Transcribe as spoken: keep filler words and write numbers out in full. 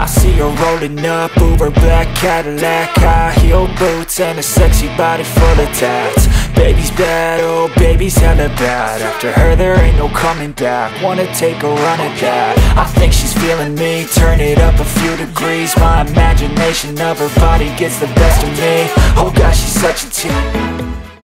I see her rolling up, Uber black Cadillac, high heel boots and a sexy body full of tats. Baby's bad, oh baby's hella bad. After her there ain't no coming back. Wanna take a run at that. I think she's feeling me, turn it up a few degrees. My imagination of her body gets the best of me. Oh gosh, she's such a tease.